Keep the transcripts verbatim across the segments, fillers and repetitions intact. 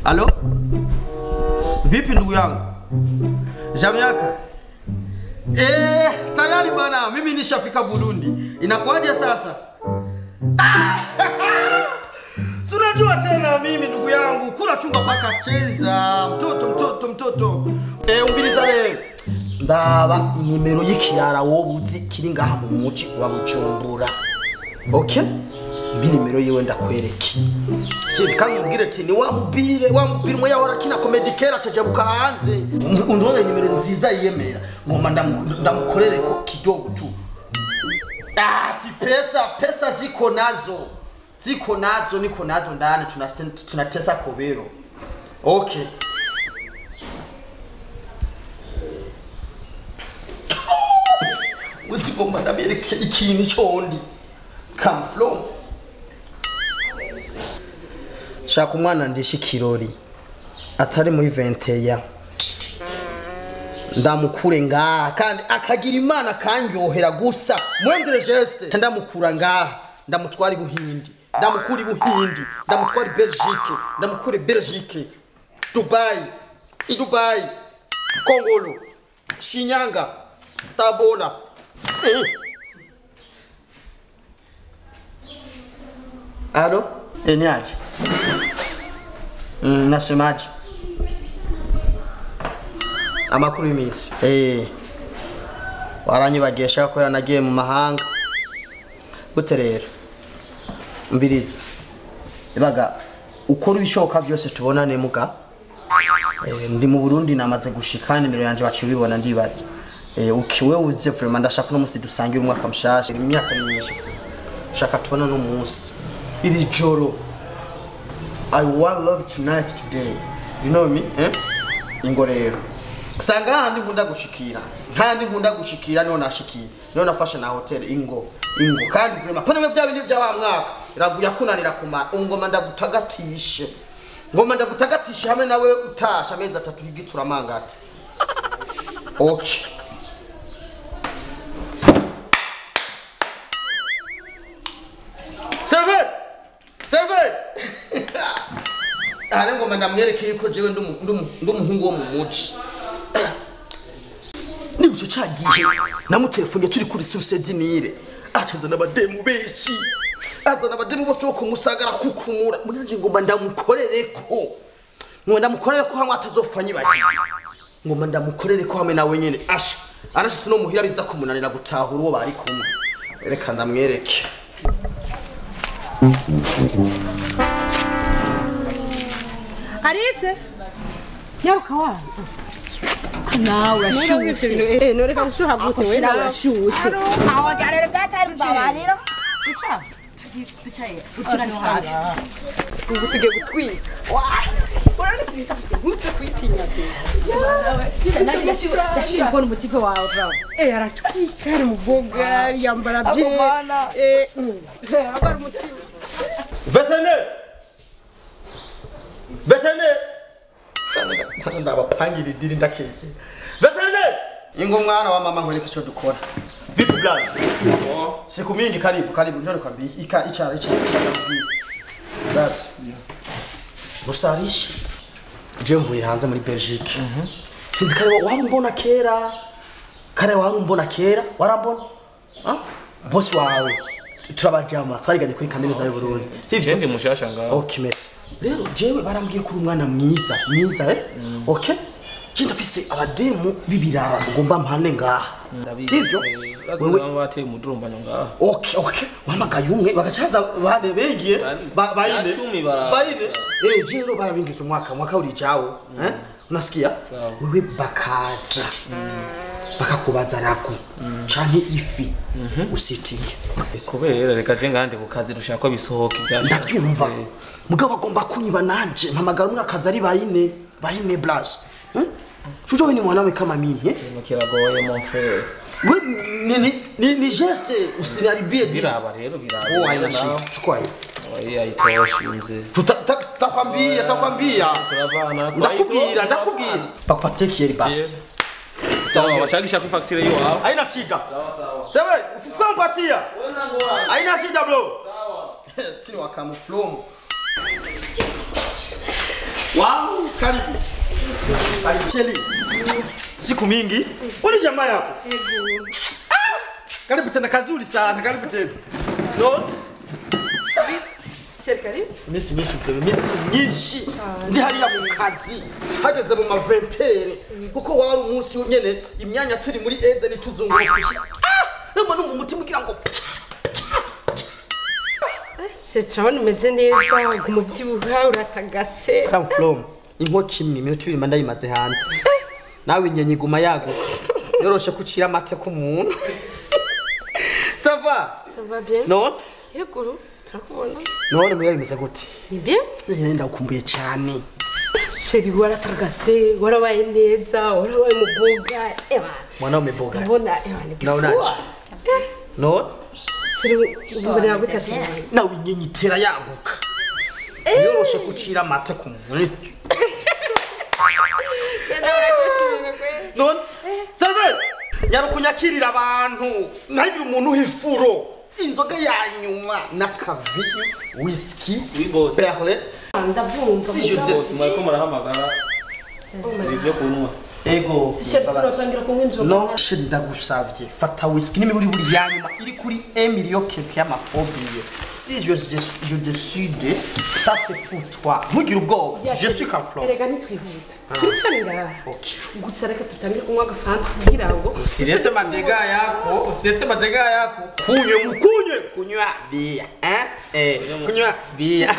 Halo? Vipi ndugu yangu? Jamu yako? Eh, tayari bana, mimi nishafika Burundi. Inakuaje sasa? Si unajua tena mimi ndugu yangu, kula chunga paka cheza, mtoto mtoto mtoto. Eh, umbiliza leo. Ndaba inimero y'ikirara wobuzi kiri ngaha mu muci wa Bujumbura. Okay? Mbi nimero yewe ndakwereke. Sizi kandi mbwire ati ni wa mubire wa mubire mwe yahora kina comedy kera cajabuka hanze. Undonye nimero nziza yiyemera. Ngoma ndamukorere ko kidogo tu. Ah, ti pesa pesa ziko nazo. Ziko nazo niko nazo ndani tunatesa kobero. Okay. Uzigomba ndabereke ikintu condi. Come from. Shaka umwana ndishi kirori. Atari muri vingt-et-un. Ndamukure ngaha kandi akagira imana kanyohera gusa. Mwendere geste. Ndamukura ngaha. Ndamutwari Buhindi. Ndamukuri Buhindi. Ndamutwari Belgique. Ndamukure Belgique. Dubai. I Dubai. Kongolo. Shinyanga. Tabora. Eh. Alo? Enyaje. Mm, nasemaje. Amakuru y'iminsi. Eh. Waranyibagesha ko nagiye mu mahanga. Gute rero? Mbiriza. Ibaga ukora ibishoboka byose tubonane muga. Eh, ndi mu Burundi namaze gushika nimero yanje bacibibona ndibaza. Eh, ukiwe uze vraiment ndashaka no musi dusangira umwaka mushasha. Imyaka ni myinshi. Shaka tubona no munsi. Iri joro. I want love tonight today. You know me, eh? Ingorero. Sanga handi nkunda gushikira. Ntandi nkunda gushikira niho nashikira. Niho nafashe na hotel ingo. Ingo kandi vraiment pana bya bindi bya wa mwaka. Iraguya kunanira kumara. Ungoma ndagutagatishe. Ngoma ndagutagatishe hamwe nawe utasha amezi atatu yigitura mangata. Okay. Serve! Serve! Ari ngoma ndamwereke yuko jewe ndumuhungu wo mu muci. Ni bucyo cagiye namutelefone turi kuri source dinire. Acanza nabademu beshi. Azana abademu bose bo kumusagara kukumura. Munanje ngoma ndamukorereko. Ngoma ndamukorereko hamwe atazopfa nyibagiye. Ngoma ndamukorereko hamwe nawe nyene. Asha. Arashitse no muhira biza kumunanira gutahura uwo bari kumwe. Reka ndamwereke. Arise? Nyaruka wanza. Na urashushe. Eh, noreka gushuha gute we na urashushe. Aho garero byatari mbabarira. Ucha. Tugiye ucina no hafi. Ubu tugiye gutwika. Urani gutse kwitinya. Nandi yashura yashura kubona umutipe wawe bro. Eh, aratwika ari muboga yambara bye. Eh, abara umutipe. Vetene! Vetene! Kandi abapangira idiri ndakese. Vetene! Ingo mwana wa mama nkwereke cyo dukora. Vipi blaze? Oh, siku mingi karibu karibu njoni kwambi. Ika icara icara. Blaze. Rusarishi. Je mvuye hanze muri Belgique. Mhm. Sinzi kare wambona kera. Kare wambona kera, warambona? Ah? Boss wawe. Turabajama twariganye kuri kaminuza y'u Burundi. Sivyo ndi mushasha ngaho. Okay mesi. Rero jewe barambwiye kuri umwana mwiza, mwiza eh? Mm. Okay? Cinda fise abademu bibirara ugomba mpane ngaha. Sivyo? Wewe wate mudurumbanyo ngaha. Okay, okay. Wamagaye umwe bagacaza bane bengiye bayine. Bayine. Eh, jero barabingiza umwaka, mwaka uri jawo, mm. eh? Unasikia? Wewe bakaza. Mm. Bakakubaza raku. Mm. Canke ifi. Mm -hmm. Usitiye. Kubera reka je ngande kukazi rushaka ko bisohoka ivyasha. Ndavyumva. Mugabo agomba kunyiba nanje mpamagara umwakazi ari bayine, bayine blas. Hm? Chujo we ni mwanawe kama mimi, eh? Mukiragoye mon frère. We ni ni ni, ni geste usinaribie diraba rero biraba. Oh, aina shit. Chukua hiyo. Oya itoshinze. Tutakwambia, tutakwambia. Turavana. Ndakubwira, ndakubwira. Bakupatie kieri basi. Sawa, washakisha ku facture hiyo hapo. Haina shida. Sawa sawa. Sewe, ufufuka mpatia. Wewe nango wapi? Haina shida bro. Sawa. Tini wakamu flow. Wow, karibu. Karibu Sheli. Siku mingi. Uli jamaa yako? Ah! Karibu tena kazuri sana, karibu tena. No? Sheli karibu. Misi misi mfebe, misi nyinshi. Ndi hariya mu kazi. Hageze mu maventere. Kuko wari umunsi nyene imyanya turi muri Eden tuzunguruka. Ah! Noma numva umutima ugira ngo Sheli turabona umeze neza, umuvyibuha uratagase. Come from. Inkoka imwe iminota ibiri manda yimaze hanze. Nawe inyenye iguma yaguka. Yoroshe kucira amate ku muntu. Ça va? Ça va bien? Non? Yeguru, turakubona. None mwira bimeze gute? Ni bien? Nenda ukumbuye cyane. Sheli waratagase, warabaye neza, warabaye muboga. Eba. Mwana umeboga. Mbona eba ni Naona kifua. Yes. No? Sheli mbona gute cyane? Nawe inyenye itera yaguka. Yoroshe kucira amate ku muntu. None? Salve! Nyarukunyakirira abantu. Nagira umuntu uhifuro. Inzoga yanyuma n'akaviyo, whisky, Wibose. perle. Ndavumva. Si je te Mwariko murahamagara. Ibyo kunywa. Ego. Sheli turasangira kunywa inzoga. No, shit ndagusavye. Fata whisky n'imiburi buri yanyuma iri kuri un million quelque y'amafobie. Si je je décide, ça c'est pour toi. Ntugire ubwoba. Je suis Carflo. Erega nitwihuta. Turicanira. Okay. Gusa reka tutangire kunywa agafanta kugira ngo Usiretse madega yako, usiretse madega yako. Kunywe mukunye, kunywa bia, hein? Eh, kunywa bia.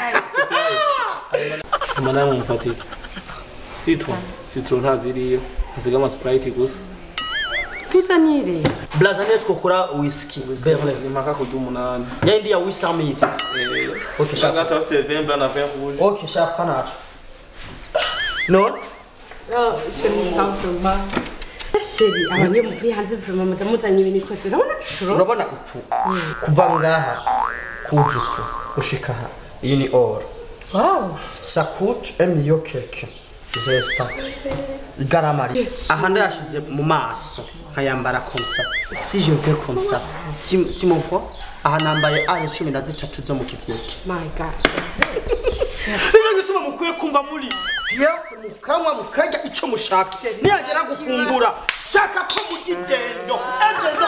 Amana mumfatike. Citron. Citron ntaziriyo. Hasiga ama Sprite gusa. tuzanire. Blaza netko kura whisky. Berle. Ni maka kurya umunani. Yendi ya huit cent mille. Eh. Okay, Shaka to c'est vingt blanc na vingt rouge. Okay, sharp panacho. No? Ah, Sheli sangamba. Sheli abanyemuvi hanze vuba muza muzanye ibintu ikoze. Urabona shuro? Urabona utu. Kuva ngaha kuzuko gushika aha. Iyi ni or. Wow. Ça coûte un million quelque. Zesta. Garamari. Aha ndashize mu maso nkayambara comme ça. Si je fais comme ça, tu tu me vois? Aha nambaye ari cumi na zitatu zo mu kivyeti. My God. Niyo gituma mukwiye kumva muri fiat mukamwa mukarya ico mushaka. Niyagera gufungura shaka ko mu gitendo. Edendo.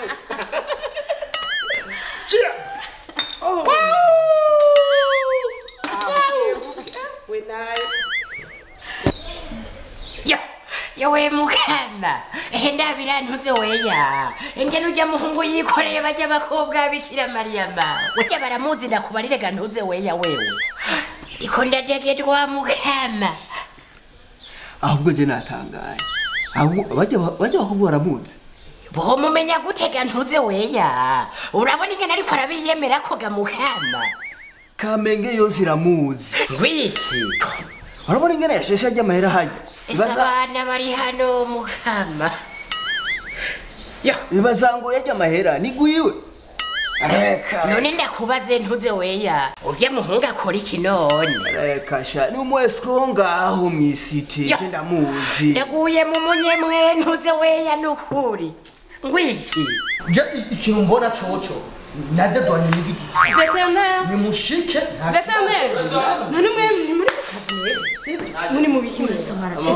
Cheers. Oh. We nice. Yo, yo we mukana. Enda birantuze weya. Engene ujya muhungu yikoreye bajya bakobwa bikira Mariama. Wajya baramuzi ndakubarire gantuze weya wewe. Ikonda degetwa mukama. Ahubwo je natangaye. Ahubwo bajya bajya bakubwira baramuzi. Bo mumenya gutega ntuze weya. Urabona ingene ariko arabiyemera ko gamukama. Kamenge yose iramuzi. Wiki. Urabona ingene yasheshe ajya amahera hajya. Isabana bari hano mukama. Yo, Ibazango yajya amahera ni guyiwe. Reka. none ndakubaze ntuze weya. Ujye muhunga akora iki none? Reka sha ni umwesiko ngaho mwisiti Ya. ndamuzi. Ndaguye mu munyemwe ntuze weya nukuri. Ngwiki. Je ikintu mbona coco. Naje dwanye n'igi. Vétérinaire. Ni mushike. Vétérinaire. None mwe ni muri kazi. Muri mu biki mwese.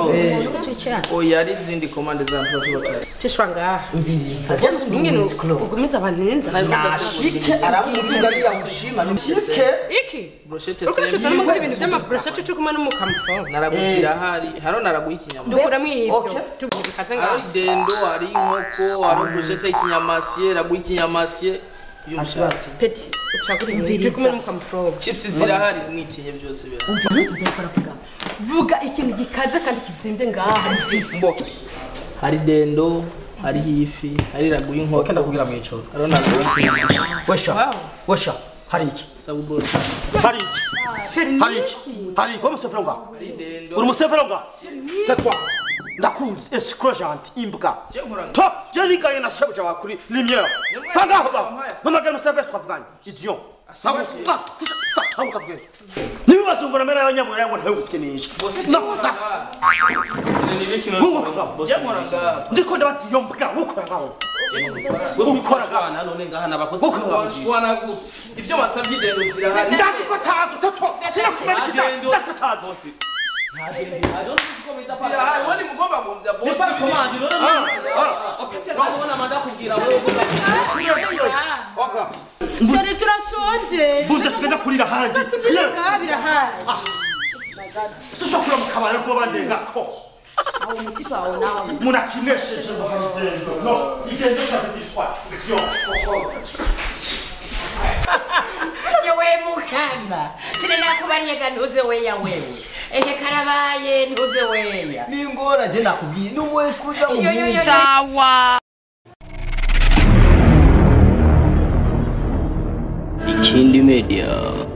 Oya ari zindi commande za mfata. Cishwanga. Mviriza. Just Ingene musklo. ugumiza abantu ninza. Nashike aramutinda ni yamushima ni mushike. Iki? Brochette Uko sembi. tutari mu bintu by'amabrochette cyo kumwe n'umukamufo. Naragutira hari. Haro naraguha ikinyama. Dukura mu ivyo. Okay. Tubikaza Hari ngaho. dendo, hari inkoko, hari brochette y'ikinyamasiye, raguha ikinyamasiye. Yumsha. Peti. Ucakuri mu kumwe n'umukamufo. Chips zirahari mwitinye byose bira. Vuga ikintu gikaze kandi kizimbe ngaha. Mbo. Hari dendo, hari ifi, hari raguha inkoko. Okay ndakubwira mu icoro. Haro naraguha ikinyama. Wesha. Wesha. Hari iki? Saburo. Hari iki? Hari iki? Hari iki? Umusefero nga? Hari dendo. Uri umusefero nga? Tatwa. Ndakuzi escrogeant imbwa. To, je nigaye na shebuja wa kuri lumière. Fanga hoba. Mama gana umusefero twavuganye. Idiot. Sabu. Ah, sisa, sa, hamuka vuge. Nibibazo ngo namera y'abanyamura yango ntawe ufitenisha. No, das. Jamoranga. Ndiko ndabazi yombwa ukora ngaho. Ukora ngaho. None ngaha nabakoze. Ukora gute? Ivyo basabye dendo zirahari. Ndazi ko tazo tatwa. Sina kumenya kita. Ndazi ko tazo. Sira hai wani mugomba kumvya boss. Nipa command no. Ah, ah. Ndabona manda kubwira wewe. Oka. Sheri turashonje. Buze tugenda kurira handi. Tugiye birahari. Tushokura mu kabare ko bandengako. Aho mutipa aho nawe. Munakinesheje mu hamdendo. No, igende sabitishwa. Sio. Yewe mukamba. Sine nakubariye gantuze weya wewe. Ehe karabaye ntuze weya. Ningora je nakubwiye n'umwese kuja mu Yo, yo, yo, yo. Sawa. Ikindi Media.